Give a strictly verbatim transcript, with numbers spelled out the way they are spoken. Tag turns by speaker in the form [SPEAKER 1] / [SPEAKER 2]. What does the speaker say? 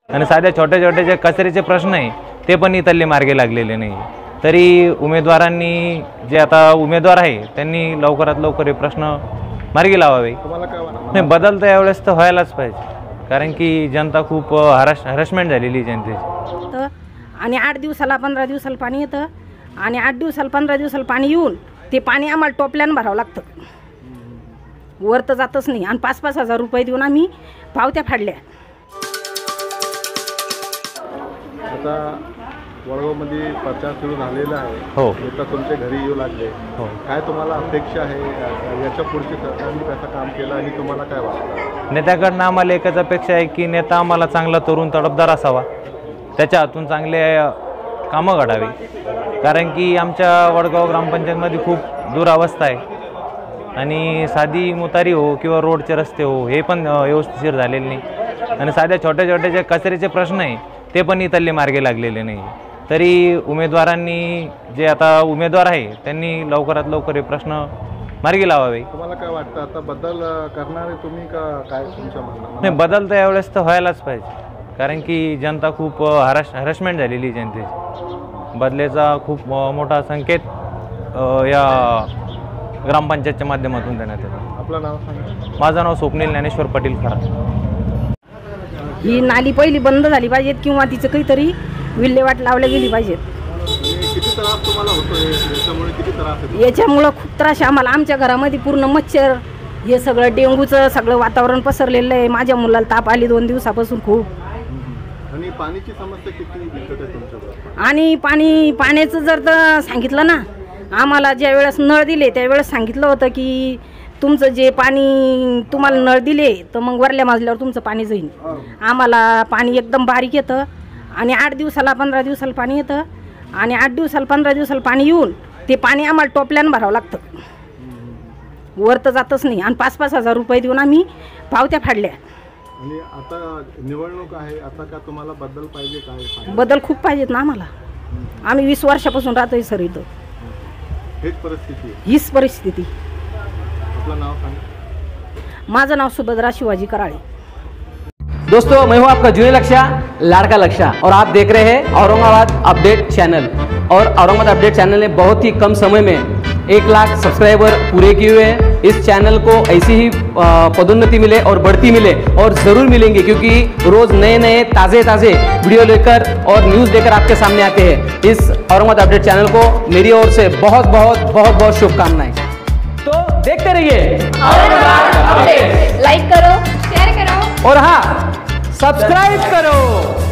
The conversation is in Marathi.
[SPEAKER 1] आणि साध्या छोटे छोटे जे कचऱ्याचे प्रश्न आहे ते पण इथले मार्गी लागलेले नाही। तरी उमेदवारांनी जे आता उमेदवार आहे त्यांनी लवकरात लवकर हे प्रश्न मार्गी लावावे।
[SPEAKER 2] तुम्हाला काय वाटतं?
[SPEAKER 1] नाही, बदल तर यावेळेस तर व्हायलाच पाहिजे, कारण की जनता खूप हराश हॅरसमेंट झालेली जनतेची।
[SPEAKER 3] तर आणि आठ दिवसाला पंधरा दिवसाला पाणी येतं आणि आठ दिवसाला पंधरा दिवसाला पाणी येऊन ते पाणी आम्हाला टोपल्यानं भरावं लागतं, वर तर जातच नाही। आणि पाच पाच हजार रुपये देऊन आम्ही पावत्या फाडल्या।
[SPEAKER 2] आता वडगावमध्ये प्रचार सुरू झालेला आहे,
[SPEAKER 1] हो,
[SPEAKER 2] नेता तुमच्या घरी येऊ लागले,
[SPEAKER 1] हो।
[SPEAKER 2] काय तुम्हाला अपेक्षा आहे याच्या पुढची सरकारने कसं काम केलं आणि तुम्हाला काय वाटतं?
[SPEAKER 1] नेत्याकडनं आम्हाला एकच अपेक्षा आहे की नेता आम्हाला चांगला तरुण तडफदार असावा, त्याच्या हातून चांगले कामं घडावी, कारण की आमच्या वडगाव ग्रामपंचायतमध्ये खूप दुरावस्था आहे आणि साधी मुतारी हो किंवा रोडचे रस्ते हो हे पण व्यवस्थिशीर झालेले नाही आणि साध्या छोटे छोटे जे कचऱ्याचे प्रश्न आहे ते पण इथले मार्गी लागलेले नाही। तरी उमेदवारांनी जे आता उमेदवार आहे त्यांनी लवकरात लवकर हे प्रश्न मार्गी लावावे।
[SPEAKER 2] तुम्हाला काय वाटतं, आता बदल करणार आहे तुम्ही का काय तुमच्या म्हणणं?
[SPEAKER 1] नाही, बदल तर यावेळेस तर व्हायलाच पाहिजे, कारण की जनता खूप हराश हॅरसमेंट झालेली जनतेची। बदलेचा खूप मोठा संकेत या ग्रामपंचायतच्या माध्यमातून देण्यात येतो।
[SPEAKER 2] आपलं नाव सांगा।
[SPEAKER 1] माझं नाव स्वप्नील ज्ञानेश्वर पाटील खरा।
[SPEAKER 3] ही नाली पहिली बंद झाली पाहिजेत किंवा तिचं काहीतरी विल्हेवाट लावली गेली पाहिजेत।
[SPEAKER 2] किती त्रास तुम्हाला होतोय याच्यामुळे? किती त्रास होतो
[SPEAKER 3] याच्यामुळं? खूप त्रास आहे आम्हाला। आमच्या घरामध्ये पूर्ण मच्छर, हे सगळं डेंग्यूचं सगळं वातावरण पसरलेलं आहे। माझ्या मुलाला ताप आली दोन दिवसापासून खूप।
[SPEAKER 2] आणि पाण्याची समस्या किती दिसत आहे तुमच्याकडे?
[SPEAKER 3] आणि पाणी पाण्याचं जर तर सांगितलं ना, आम्हाला ज्या वेळेस नळ दिले त्यावेळेस सांगितलं होतं की तुमचं जे पाणी तुम्हाला नळ दिले तर मग वरल्या माजल्यावर तुमचं पाणी जाईल। आम्हाला पाणी एकदम बारीक येतं आणि आठ दिवसाला पंधरा दिवसाला पाणी येतं आणि आठ दिवसाला पंधरा दिवसाला पाणी येऊन ते पाणी आम्हाला टोपल्यानं भरावं लागतं, वर तर जातच नाही। आणि पाच पाच हजार रुपये देऊन आम्ही पावत्या फाडल्या।
[SPEAKER 2] आणि आता निवडणूक आहे, आता का तुम्हाला बदल पाहिजे? काय
[SPEAKER 3] बदल खूप पाहिजेत ना आम्हाला। आम्ही वीस वर्षापासून राहतोय सर इथं।
[SPEAKER 2] हेच परिस्थिती आहे?
[SPEAKER 3] हीच परिस्थिती।
[SPEAKER 2] आपलं नाव सांगा।
[SPEAKER 3] माझं नाव सुभद्रा शिवाजी कराळे।
[SPEAKER 4] दोस्तों, मैं हूं आपका जूनियर लक्षा, लाड़का लक्षा, और आप देख रहे हैं औरंगाबाद अपडेट चैनल। और औरंगाबाद अपडेट चैनल ने बहुत ही कम समय में एक लाख सब्सक्राइबर पूरे किए हुए हैं। इस चैनल को ऐसी ही पदोन्नति मिले और बढ़ती मिले, और ज़रूर मिलेंगे, क्योंकि रोज़ नए नए ताज़े ताज़े वीडियो लेकर और न्यूज़ लेकर आपके सामने आते हैं। इस औरंगाबाद अपडेट चैनल को मेरी ओर से बहुत बहुत बहुत बहुत शुभकामनाएं। तो देखते रहिए औरंगाबाद अपडेट।
[SPEAKER 5] लाइक करो, शेयर करो
[SPEAKER 4] और हाँ, सब्सक्राइब करो।